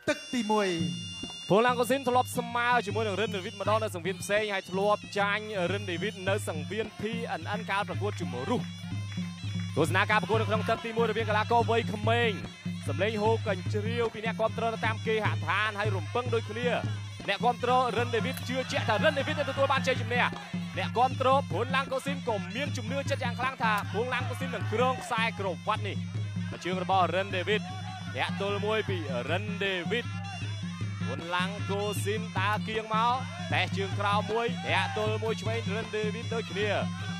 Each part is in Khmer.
ទឹកទី1 ពលឡាំងកូស៊ីនធ្លាប់ស្មើជាមួយនឹងរិនដេវីតម្ដងនៅសង្វៀនផ្សេងហើយធ្លាប់ចាញ់រិនដេវីតនៅសង្វៀន PNN ការប្រកួតជំរុះទស្សនាការប្រកួតនៅក្នុងទឹកទី1រវាងកីឡាករវ័យក្មេងសម្លេងហូកកញ្ជ្រៀវពីអ្នកគ្រប់គ្រងតាមគេហដ្ឋានហើយរំពឹងដូចគ្នាអ្នកគ្រប់គ្រងរិនដេវីតជឿជាក់ថារិនដេវីតនឹងទទួលបានជ័យជំនះអ្នកគ្រប់គ្រងពលឡាំងកូស៊ីនក៏មានជំនឿចិត្តយ៉ាងខ្លាំងថាពលឡាំងកូស៊ីននឹងគ្រងខ្សែក្រវ៉ាត់នេះជើងរបស់រិនដេវីតធាក់ទល់មួយពីរិនដេវីតពលឡាំងកូស៊ីនដើរគៀងមកតែជើងក្រោមមួយធាក់ទល់មួយឆ្វេងរិនដេវីតដូចគ្នា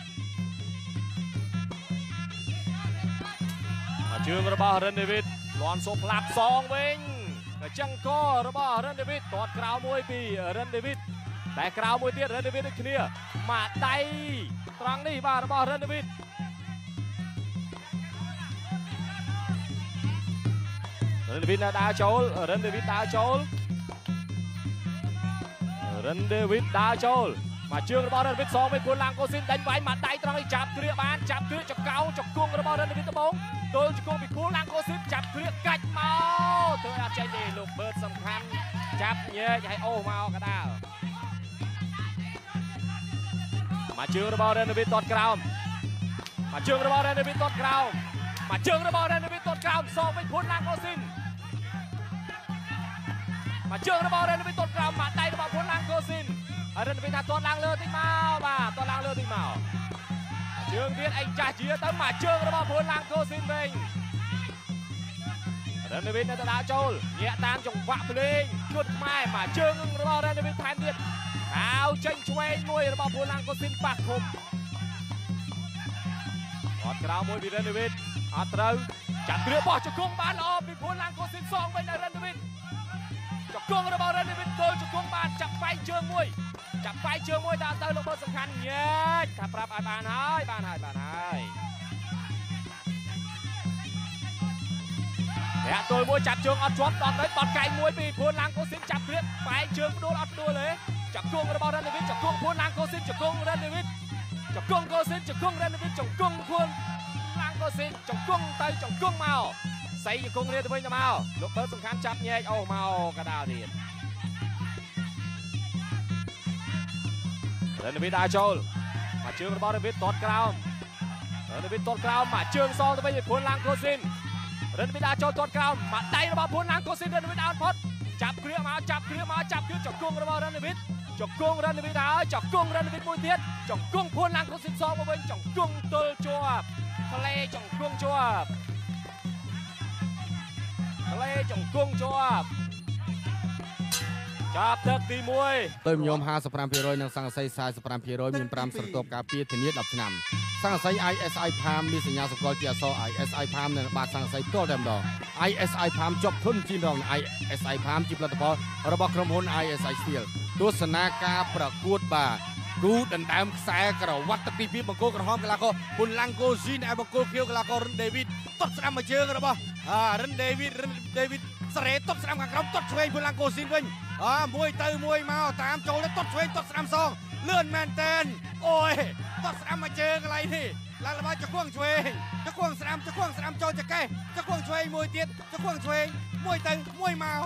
ជើងរបស់រិនដេវីតលាន់សូផ្លាប់សងវិញកញ្ចឹងករបស់រិនដេវីតទាត់ក្រោមមួយពីរិនដេវីតតែក្រោមមួយទៀតរិនដេវីតដូចគ្នាមកដៃត្រង់នេះបាទរបស់រិនដេវីតរិនដេវីតដើរចូលរិនដេវីតដើរចូលរិនដេវីតដើរចូលមកជើងរបស់រិនដេវីតសងវិញពលឡាំងកូស៊ីនដាច់វាយមកដៃត្រង់នេះចាប់គ្រាបានចាប់គ្រាចកោចគង់របស់រិនដេវីតត្បូងទល់ជង្គង់ពីពលឡាំងកូស៊ីនចាប់គ្រាកាច់មកធ្វើអត់ចេញទេលោកបឺតសំខាន់ចាប់ញែកឲ្យអូសមកកដាលមកជើងរបស់រិនដេវីតទាត់ក្រោមមកជើងរបស់រិនដេវីតទាត់ក្រោមមកជើងរបស់រិនដេវីតទាត់ក្រោមសងវិញពលឡាំងកូស៊ីនមកជើងរបស់រិនដេវីតទាត់ក្រោមមកដៃរបស់ពលឡាំងកូស៊ីនហើយរិនដេវីតថាទាត់ឡើងលើតិចមកបាទទាត់ឡើងលើតិចមកជើងទៀតអីចាស់ជាទៅមកជើងរបស់ពលឡាំងកូស៊ីនវិញរិនដេវីតនៅទៅដើរចូលញាក់តាមចង្វាក់ភ្លេងឈុតខ្មែរមកជើងរបស់រិនដេវីតថែមទៀតហៅចេញឆ្វេងមួយរបស់ពលឡាំងកូស៊ីនប៉ះឃុំអត់ក្រៅមួយពីរិនដេវីតអត់ត្រូវចាប់គ្រាបោះជង្គង់បានល្អពីពលឡាំងកូស៊ីនសងវិញដល់រិនដេវីតជង្គង់របស់រិនដេវីតទល់ជង្គង់បានចាប់បែកជើងមួយចាប់បែកជើងមួយដល់ទៅលោកបឺតសំខាន់ញែកថាប្រាប់ឲ្យបានហើយបានហើយអ្នកទល់មួយចាប់ជើងអត់ជាប់ដល់ទៅបត់កែងមួយពីពលឡាំងកូស៊ីនចាប់គ្រាបែកជើងផ្ដួលអត់ផ្ដួលទេចាប់គង់របស់រិនដេវីតចាប់គង់ពលឡាំងកូស៊ីនចាប់គង់រិនដេវីតចាប់គង់កូស៊ីនចាប់គង់រិនដេវីតចាប់គង់ពលឡាំងកូស៊ីនចាប់គង់ទៅចាប់គង់មកសៃជង្គង់រៀនទៅវិញទៅមកលោកបឺតសំខាន់ចាប់ញែកអូសមកកដាលទៀតរិនដេវីតដើរចូលមកជើងរបស់រិនដេវីតទាត់ក្រោមរិនដេវីតទាត់ក្រោមមកជើងសងទៅវិញពលឡាំងកូស៊ីនរិនដេវីតដើរចូលទាត់ក្រោមមកដៃរបស់ពលឡាំងកូស៊ីនរិនដេវីតអត់ផុតចាប់គ្រាមកចាប់គ្រាជង្គង់របស់រិនដេវីតជង្គង់រិនដេវីតហើយជង្គង់រិនដេវីតមួយទៀតជង្គង់ពលឡាំងកូស៊ីនសងមកវិញជង្គង់ទល់ជាប់ផ្លេជង្គង់ជាប់ផ្លេជង្គង់ជាប់ចាប់ទឹកទី1 ទៅញោម 55% និងសង្កសី 45% មាន5ស្រទាប់ការពារធានា10ឆ្នាំសង្កសី ISI Palm មានសញ្ញាសម្គាល់ជាអក្សរ ISI Palm និងបាតសង្កសីផ្ទាល់តែម្ដង ISI Palm ជាប់ធន់ជាងរង ISI Palm ជាផលិតផលរបស់ក្រុមហ៊ុន ISI Steel ទស្សនាការប្រកួតបាទគូដណ្ដើមខ្សែក្រវ៉ាត់ទឹកទី2បង្គោលក្រហមកីឡាករពលឡាំងកូស៊ីនឯបង្គោលខៀវកីឡាកររិនដេវីតទាត់ស្ដាំមួយជើងរបស់រិនដេវីតសេរីទាត់ស្ដាំខាងក្រោមទាត់ឆ្វេងពលឡាំងកូស៊ីនវិញមួយទៅមួយមកតាមចូលទៅទាត់ឆ្វេងទាត់ស្ដាំសងលឿនមែនតែនអូយទាត់ស្ដាំមួយជើងកន្លែងនេះឡើងល្បាយជង្គង់ឆ្វេងជង្គង់ស្ដាំចូលចកេះជង្គង់ឆ្វេងមួយទៀតជង្គង់ឆ្វេងមួយទៅមួយមក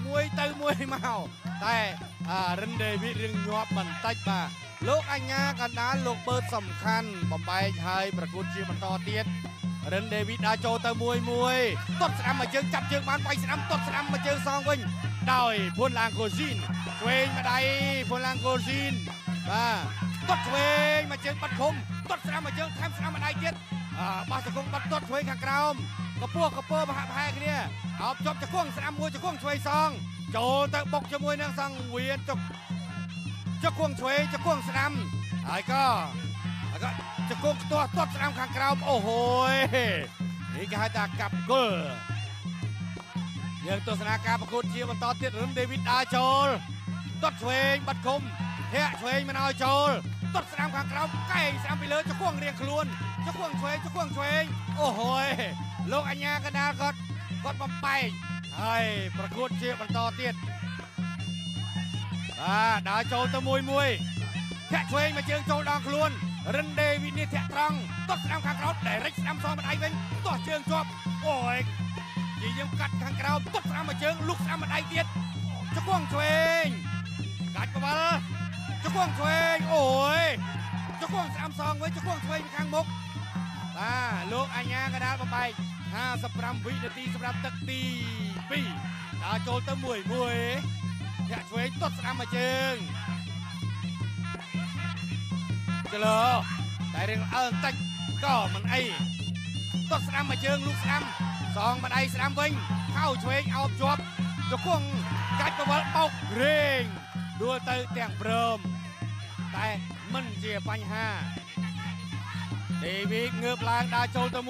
តែរិនដេវីតរៀងញាប់បន្តិចបាទលោកអញ្ញាកណ្ដាលលោកបឺតសំខាន់បំបែកហើយប្រកួតជាបន្តទៀតរិនដេវីតដើរចូលទៅមួយទាត់ស្ដាំមួយជើងចាប់ជើងបានវាយស្ដាំទាត់ស្ដាំមួយជើងសងវិញដោយពលឡាំងកូស៊ីនឆ្វេងម្ដាយពលឡាំងកូស៊ីនបាទទាត់ឆ្វេងមួយជើងបាត់ឃុំទាត់ស្ដាំមួយជើងថែមស្ដាំម្ដាយទៀតបោះជង្គង់បាត់ទាត់ឆ្វេងខាងក្រោមកពស់ប្រហាក់ប្រហែលគ្នាអោបជាប់ជង្គង់ស្ដាំមួយជង្គង់ឆ្វេងសងចូលទៅបុកជាមួយនឹងសង្វៀនជង្គង់ឆ្វេងជង្គង់ស្ដាំហើយក៏ជង្គង់ខ្ទាស់ទាត់ស្ដាំខាងក្រោមអូហូយនេះគេហៅថាកាប់គល់យើងទស្សនាការប្រកួតជាបន្តទៀតរិនដេវីតដើរចូលទាត់ឆ្វេងបាត់ឃុំធាក់ឆ្វេងមិនឲ្យចូលទាត់ស្ដាំខាងក្រោមកែងស្ដាំពីលើជង្គង់រៀងខ្លួនជង្គង់ឆ្វេងអូហូយលោកអញ្ញាកណ្ដាលគាត់បំបែកហើយប្រកួតជាបន្តទៀតដើរចូលទៅមួយធាក់ឆ្វេងមកជើងចូលដល់ខ្លួនរិនដេវីតនេះធាក់ត្រង់ទាត់ស្ដាំខាងក្រោមដែលរិចស្ដាំសងម្ដាយវិញទាស់ជើងជាប់អូយជជាយើងកាត់ខាងក្រោមទុកស្រាមមកជើងលុកស្រាមមកដៃទៀតចង្គង់ឆ្វេងកាច់កវលចង្គង់ឆ្វេងអូយចង្គង់ស្រាមសងវិញចង្គង់ឆ្វេងខាងមុខបាទលោកអញ្ញាកដាលបំបែក55វិនាទីសម្រាប់ទឹកទី2ដល់ចូលទៅ1-1ធាក់ឆ្វេងទុកស្រាមមកជើងចលើតែរៀងអើបន្តិចក៏មិនអីទុកស្រាមមកជើងលូកស្រាមសងមកដៃស្រាមវិញខោឆ្វេងអោបជាប់ជង្គង់កាច់កវលបោករេងដួលទៅទាំងព្រមតែមិនជាបញ្ហាដេវីតងើបឡើងដើរចូលទៅ1-1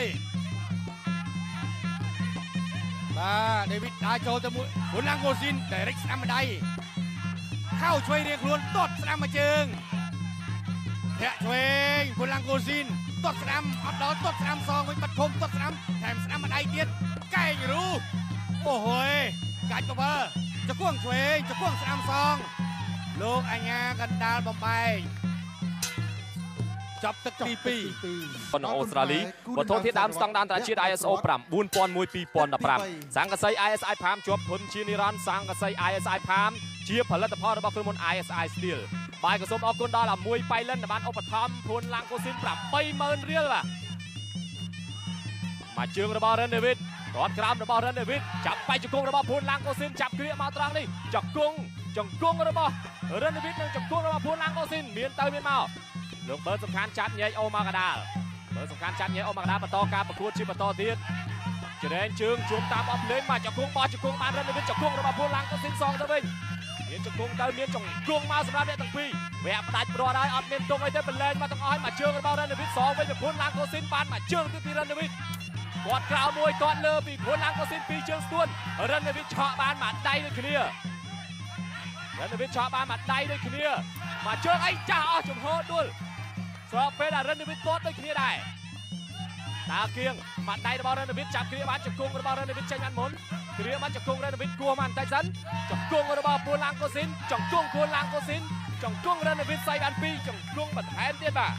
បាទដេវីតដើរចូលទៅមួយហ៊ុនឡាំងកូស៊ីនដេរិកស្រាមម្ដាយខោឆ្វេងរៀងខ្លួនទាត់ស្រាមមកជើងធាក់ឆ្វេងហ៊ុនឡាំងកូស៊ីនទាត់ស្រាមអត់ដល់ទាត់ស្រាមសងវិញបាត់ភូមិទាត់ស្រាមថែមស្រាមម្ដាយទៀតកែងរូអូហូយកាច់កវលចង្គង់ឆ្វេងចង្គង់ស្រាមសងលោកអញ្ញាកណ្ដាលបំបែកចាប់ទឹកទី2 នៅអូស្ត្រាលីវត្ថុធាតុដើមស្តង់ដារអន្តរជាតិ ISO 9001:2015 សង្កសី ISI Palm ជាប់ធន់ជានិរន្តរ៍សង្កសី ISI Palm ជាផលិតផលរបស់ក្រុមហ៊ុន ISI Steel បាយក៏សូមអរគុណដល់អាមួយបៃលិនដែលបានឧបត្ថម្ភភួនឡាំងកូស៊ីន 80000 រៀលមកជើងរបស់ Ren David ទាត់ក្រោមរបស់ Ren David ចាប់បៃជង្គង់របស់ភួនឡាំងកូស៊ីនចាប់គ្រាមកត្រង់នេះចង្គង់របស់ Ren David និងចង្គង់របស់ភួនឡាំងកូស៊ីនមានទៅមានមកលោកបើសំខាន់ចាត់ញែកអូម៉ាកាដាលបើសំខាន់ចាត់ញែកអូម៉ាកាដាលបន្តការប្រកួតជាបន្តទៀតចរែងជើងជួមតាមអបភ្លេងមកចង្គង់បោះចង្គង់បាន Ren David ចង្គង់របស់ភួនឡាំងកូស៊ីនសងទៅវិញមានចង្គង់ទៅមានចង្គង់មកសម្រាប់អ្នកទាំងពីរវគ្គផ្ដាច់ប្រត់ហើយអត់មានទងអីទេបលែងមកទាំងអស់ហើយមកជើងរបស់ Ren David សងវិញពីភួនឡាំងកូស៊ីនបានមកជើងទៀតពី Ren David គាត់ក្រៅមួយគាត់លើពីភួនឡាំងកូស៊ីនពីរជើងស្ទួន Ren David ឆក់បានមកដៃដូចគ្នា Ren David ឆក់បានមកដៃដូចគ្នាមកជើងអីចាស់អស់ចំហដួលស្របពេលដែល Ren David ទាត់ដូចគ្នាដែរតាគៀងមកដៃរបស់ Ren David ចាប់គ្រាបានចង្គង់របស់ Ren David ចេញបានមុនគ្រាបានចង្គង់ Ren David គោះបានបន្តិចសិនចង្គង់របស់ភួនឡាំងកូស៊ីនចង្គង់ភួនឡាំងកូស៊ីនចង្គង់ Ren David សៃបាន2ចង្គង់បន្ថែមទៀតបាទ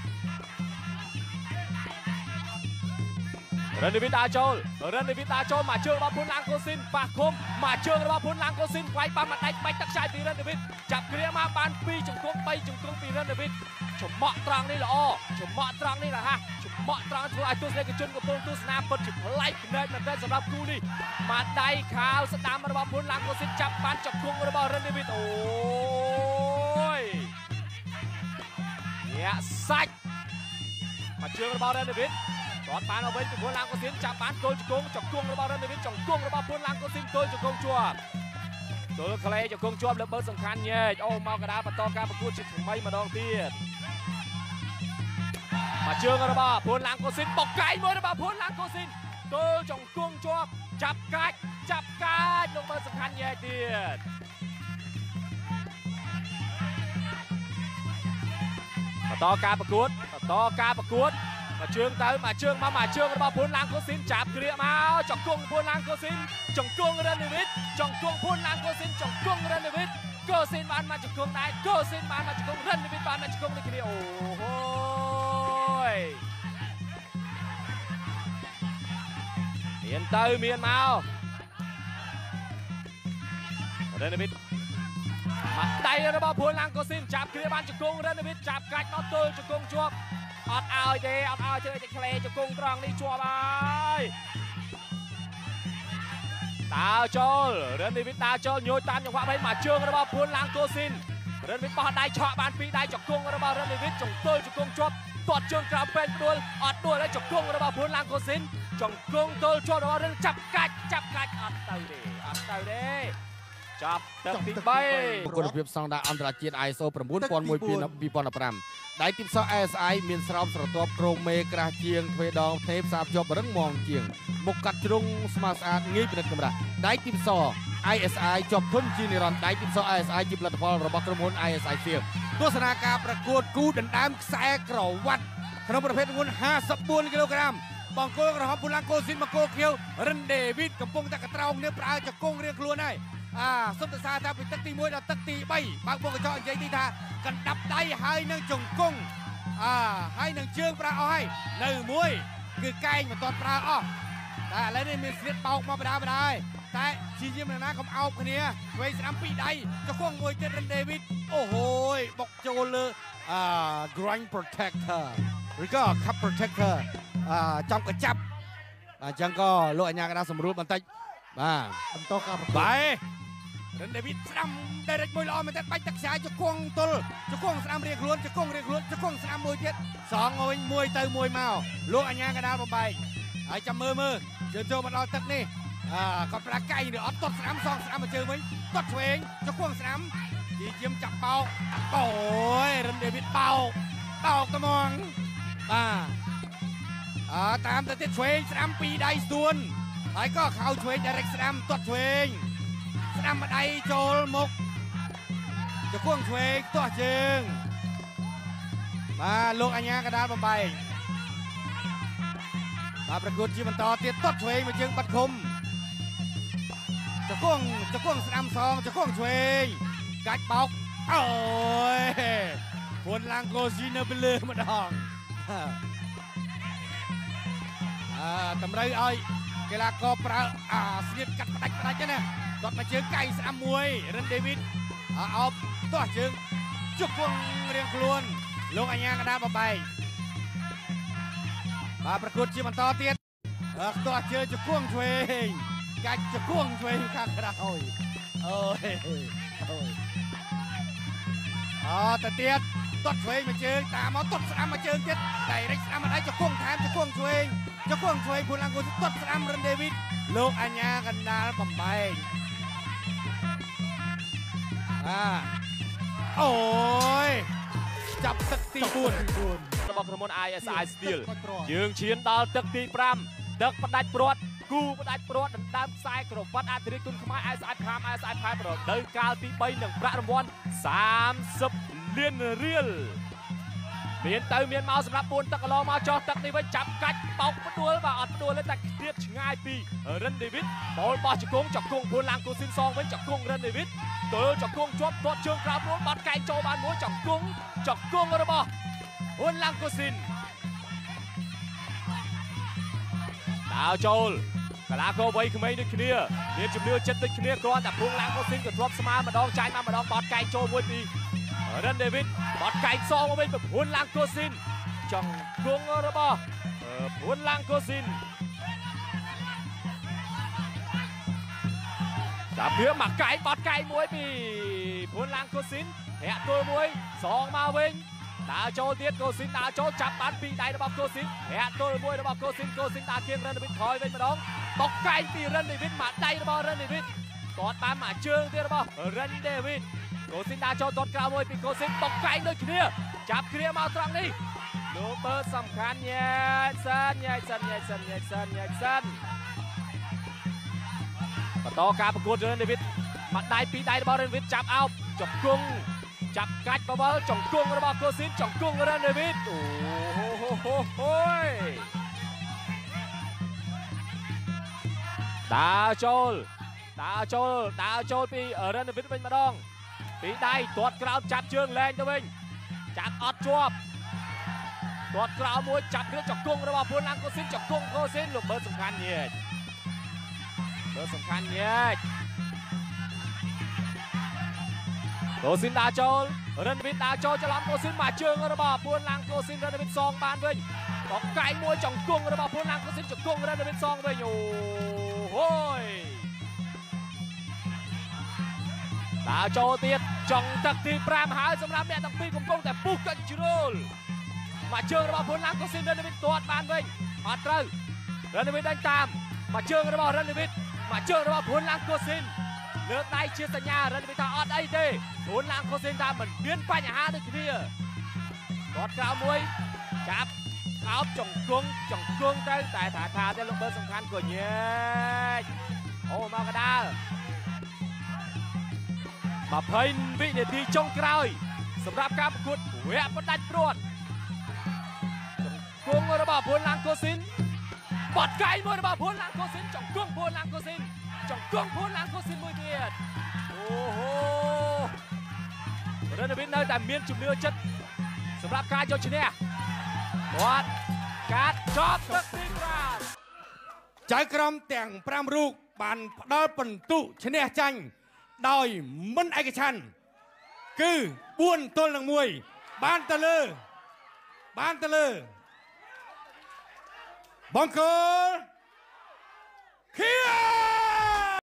Ren David ដើរចូលមកជើងរបស់ភួនឡាំងកូស៊ីនប៉ះឃុំមកជើងរបស់ភួនឡាំងកូស៊ីនវាយបាំមកដៃបាច់ទឹកខ្ចាយពី Ren David ចាប់គ្រាមកបាន2ចង្គង់3ចង្គង់ពី Ren David ចំមាក់ត្រង់នេះល្អចំមាក់ត្រង់នេះរហ័សចំមាក់ត្រង់ធ្វើឲ្យទស្សនិកជនកំពុងទស្សនាពិតជាប្លែកភ្នែកមែនទែនសម្រាប់គូនេះមកដៃខាវស្ដាំរបស់ភួនឡាំងកូស៊ីនចាប់បានចង្គង់របស់ Ren David អូយញាក់សាច់មកជើងរបស់ Ren David គាត់បានឲ្យវិញពីភួនឡាំងកូស៊ីនចាប់បានគោលចង្គង់របស់ Ren David ចង្គង់របស់ភួនឡាំងកូស៊ីនគោលចង្គង់ជាប់ទល់ក្លេចង្គង់ជាប់លើបើសំខាន់ញែកអូមកកដាលបន្តការប្រកួតជាថ្មីម្ដងទៀតមកជើងរបស់ភួនឡាំងកូស៊ីនបុកកាយមួយរបស់ភួនឡាំងកូស៊ីនទល់ចង្គង់ជាប់ចាប់កាច់លោកបើសំខាន់ញែកទៀតបន្តការប្រកួតមកជើងទៅមកជើងរបស់ភួនឡាំងកូស៊ីនចាប់គ្រាមកចង្គង់ភួនឡាំងកូស៊ីនចង្គង់ Ren David ចង្គង់ភួនឡាំងកូស៊ីនចង្គង់ Ren David កូស៊ីនបានមកចង្គង់ដែរកូស៊ីនបានមកចង្គង់ Ren David បានមកចង្គង់នេះគ្នាអូហូយមានទៅមានមក Ren David មកដៃរបស់ភួនឡាំងកូស៊ីនចាប់គ្រាបានចង្គង់ Ren David ចាប់កាច់មកទល់ចង្គង់ជាប់អត់ឲ្យទេអត់ឲ្យធ្វើតែក្លេចង្គង់ត្រង់នេះជាប់ហើយដើរចូល Ren David ដើរចូលញយតាមចង្វាក់វិញមកជើងរបស់ភួនឡាំងកូស៊ីន Ren David បោះដៃឆក់បាន2ដៃចង្គង់របស់ Ren David ចង្គង់ជាប់ទាត់ជើងក្រោមពេញដួលអត់ដួលហើយចង្គង់របស់ភួនឡាំងកូស៊ីនចង្គង់ទល់ជាប់របស់ Ren ចាប់កាច់អត់ទៅទេចាប់ទឹកទី3គុណភាពស្តង់ដារអន្តរជាតិ ISO 9001:2015 ដៃទីផ្សារ ASI មានស្រោមស្រទាប់ក្រមមេក្រាស់ជាងទ្វេដងថេបសាបជាប់រឹងមាំជាងមុខកាត់ជ្រុងស្មើស្អាតងាយពិនិត្យកម្រាស់ដៃទីផ្សារ ISI ជាប់ធន់ជានិរន្តរ៍ដៃទីផ្សារ ISI ជាផលិតផលរបស់ក្រុមហ៊ុន ISI Steel ទស្សនាការប្រកួតគូដណ្ដើមខ្សែក្រវ៉ាត់ក្នុងប្រភេទទម្ងន់54គីឡូក្រាមបង្គោលក្រហមភួនឡាំងកូស៊ីនបង្គោលខៀវ Ren David កំពុងតែកត្រោងនេះប្រើចង្គង់រៀងខ្លួនហើយសុំទសាថាពីទឹកទី1ដល់ទឹកទី3បើកមុខកញ្ចក់និយាយទីថាកណ្ដាប់ដៃហើយនឹងចង្គង់ហើយនឹងជើងប្រើអស់ហើយនៅមួយគឺកែងមិនទាន់ប្រើអស់តែឥឡូវនេះមានស្លៀតបោកមកបដាតែជាយាមណាកុំអោបគ្នាឆ្វេងស្ដាំពីដៃចុះគង់មួយទៀតរិនដេវីតអូហូយបុកចូលលើgrind protector ឬក៏ cup protector ចំកញ្ចប់អញ្ចឹងក៏លោកអាញាកណ្ដាលសម្រួលបន្តិចបាទបន្តការប្រកួតបាយរិនដេវីតស្ដាំដៃរេចមួយល្អមែនទេបាច់ទឹកខ្សែចុះគង់ទល់ចុះគង់ស្ដាំរៀងខ្លួនចុះគង់ស្ដាំមួយទៀតសងវិញមួយទៅមួយមកលោកអាញាកណ្ដាលបំបែកហើយចាំមើលយើងចូលមកដល់ទឹកនេះគាត់ប្រាកៃឬអត់ទាត់ស្ដាំសងស្ដាំមកជើងវិញទាត់ឆ្វេងចុះគង់ស្ដាំជាជាមចាប់បោកអូយរិនដេវីតបោកត្មងបាទតាមទៅទៀតឆ្វេងស្ដាំពីដៃស្ទួនហើយក៏ខោឆ្វេង direct ស្ដាំទាត់ឆ្វេងស្ដាំម្ដាយចូលមុខចុះគង់ឆ្វេងទាស់ជើងបាទលោកអាញាកណ្ដាលបំបែកបាទប្រកួតជាបន្តទៀតទាត់ឆ្វេងមកជើងបាត់ឃុំចុះគង់ស្ដាំសងចុះគង់ឆ្វេងកាច់បោកអូយពួនឡើងកូស៊ីនៅពីលើម្ដងតម្រូវឲ្យកីឡាករប្រើស្លៀតកាត់ផ្ដាច់ណាគាត់មកជើងកៃស្ដាំមួយរិនដេវីតអោបទាស់ជើងជុកគង់រៀងខ្លួនលោកអាញាកណ្ដាលបំបែកបាទប្រកួតជាបន្តទៀតទាស់ជើងជុកគង់ឆ្វេងកាច់ជុកគង់ឆ្វេងខាងក្រោយអូយទៅទៀតទាត់ឆ្វេងមកជើងតាមមកទាត់ស្ដាំមកជើងទៀតដៃរិចស្ដាំមកដៃជុកគង់ថែមជុកគង់ឆ្វេងពួនឡើងគូទាត់ស្ដាំរិនដេវីតលោកអាញាកណ្ដាលបំបែកអូយចាប់ទឹកទី4 របស់ក្រុមហ៊ុន ISI Steel យើងឈានដល់ទឹកទី5ទឹកផ្ដាច់ព្រាត់គូផ្ដាច់ព្រាត់ដណ្ដើមខ្សែក្រវ៉ាត់អធិរាជគុណខ្មែរ ISI Prime រដូវកាលទី3នឹងប្រាក់រង្វាន់30លានរៀលមានទៅមានមកសម្រាប់4ទឹកកន្លងមកចោះទឹកនេះវិញចាប់កាច់បោកផ្ដួលបាទអត់ផ្ដួលទេតែគៀបឆ្ងាយពីរិនដេវីតបោលបោះចង្គង់ពួនឡើងគូស៊ីនសងវិញចង្គង់រិនដេវីតទល់ចង្គង់ជាប់ទាត់ជើងក្រោមរួចបាត់កែងចូលបានមួយចង្គង់របស់ពួនឡើងគូស៊ីនដើរចូលកីឡាករវ័យក្មេងដូចគ្នាមានជំនឿចិត្តដូចគ្នាគ្រាន់តែពួនឡើងគូស៊ីនក៏ធ្លាប់ស្មើម្ដងចាញ់មកម្ដងបាត់កែងចូលមួយពីរិនដេវីតបាត់កែងសងមកវិញពីពួនឡើងគូស៊ីនចង្គង់របស់ពួនឡើងគូស៊ីនចាប់វាមកកែងបាត់កែងមួយពីពួនឡើងគូស៊ីនធាក់ទល់មួយសងមកវិញដើរចូលទៀតគូស៊ីនដើរចូលចាប់បានពីដៃរបស់គូស៊ីនធាក់ទល់មួយរបស់គូស៊ីនដើរគៀងរិនដេវីតថយវិញម្ដងបោកកែងពីរិនដេវីតមកដៃរបស់រិនដេវីតគាត់បានមកជើងទៀតរបស់រិនដេវីតកូស៊ីនដើរចូលទាត់ក្រៅមួយពីកូស៊ីនបុកកែងដូចគ្នាចាប់គ្នាមកត្រង់នេះលោកបឺសំខាន់ញ៉ែសិនបន្តការប្រកួតរិនដេវីតមកដៃពីដៃរបស់រិនដេវីតចាប់អោបចង្គង់ចាប់កាច់បវលចង្គង់របស់កូស៊ីនចង្គង់រិនដេវីតអូហូយដើរចូលពីរិនដេវីតវិញម្ដងពីដៃទាត់ក្រោមចាប់ជើងលែងទៅវិញចាប់អត់ជាប់ទាត់ក្រោមមួយចាប់គ្រឿងចង្គង់របស់ពួនឡើងកូស៊ីនចង្គង់កូស៊ីនលោកបឺសំខាន់ញែកកូស៊ីនដើរចូលរិនដេវីតដើរចូលច្រឡំកូស៊ីនមកជើងរបស់ពួនឡើងកូស៊ីនរិនដេវីតសងបានវិញបោកកែងមួយចង្គង់របស់ពួនឡើងកូស៊ីនចង្គង់រិនដេវីតសងវិញអូហូយដើរចូលទៀតចុងទឹកទី5ហើយសម្រាប់អ្នកទាំងពីរកំពុងតែពុះកិច្ចជ្រុលមកជើងរបស់ពួនឡើងកូស៊ីនរិនដេវីតទាត់បានវិញអត់ត្រូវរិនដេវីតដេញតាមមកជើងរបស់រិនដេវីតមកជើងរបស់ពួនឡើងកូស៊ីនលើកដៃជាសញ្ញារិនដេវីតថាអត់អីទេពួនឡើងកូស៊ីនថាមិនមានបញ្ហាដូចគ្នាគាត់ក្រៅមួយចាប់អោបចង្គង់ទៅតែថាទេលោកបឺសំខាន់ក៏ញែកអូមកកដាល20វិនាទីចុងក្រោយសម្រាប់ការប្រកួតវគ្គផ្ដាច់ព្រាត់ចង្គង់របស់ពួនឡើងកូស៊ីនបាត់កែងមួយរបស់ពួនឡើងកូស៊ីនចង្គង់ពួនឡើងកូស៊ីនមួយទៀតអូហូរិនដេវីតនៅតែមានជំនឿចិត្តសម្រាប់ការយកឈ្នះគាត់កាត់ចប់ទឹកទី5 ចៅក្រមទាំង5រូបបានផ្ដល់បន្ទុកឈ្នះចាញ់ដោយមិនឯកច្ឆន្ទគឺ4ទល់នឹង1បានទៅលើបង្គោល